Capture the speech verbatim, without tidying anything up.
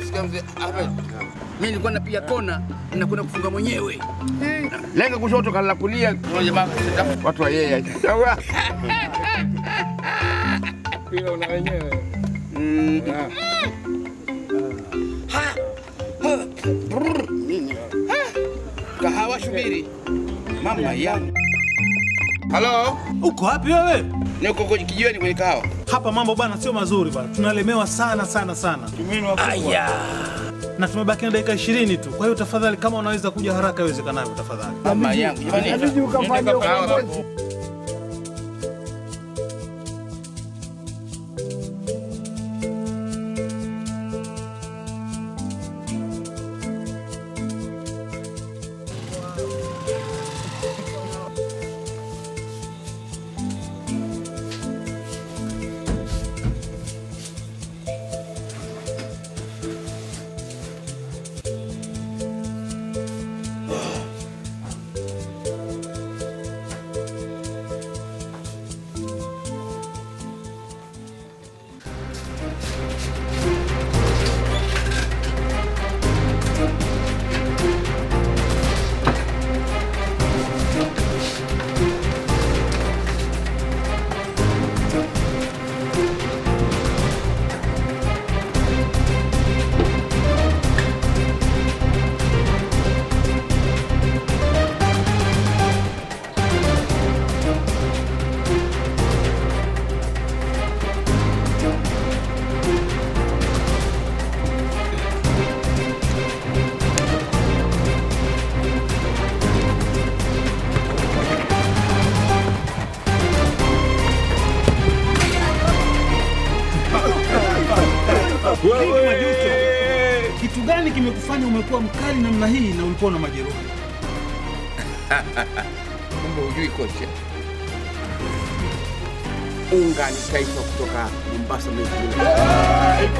sikia mzee Ahmed. Mimi nilikuwa napiga kona na kwenda kufunga mwenyewe. Lenga kushoto kala kulia kwa jamaa watu wa yeye. Pia una wenyewe. Mm. Ha. Nini? Kahawa shubiri. Mama yangu. Halo? Uko wapi wewe? Niko kwenye kijiweni kwenye kahawa. Hapa mambo bana sio mazuri bana. Tunalemewa sana sana sana. Aya. Na tumebaki na dakika ishirini tu. Kwa hiyo tafadhali kama unaweza kuja haraka iwezekanavyo tafadhali. Mama yangu. Inabidi ukafanye kahawa. Kitu gani kimekufanya umekuwa mkali namna hii na ulikuwa na majeruhi? Kumbe hujui kocha. Unga ni taifa kutoka Mombasa mzima.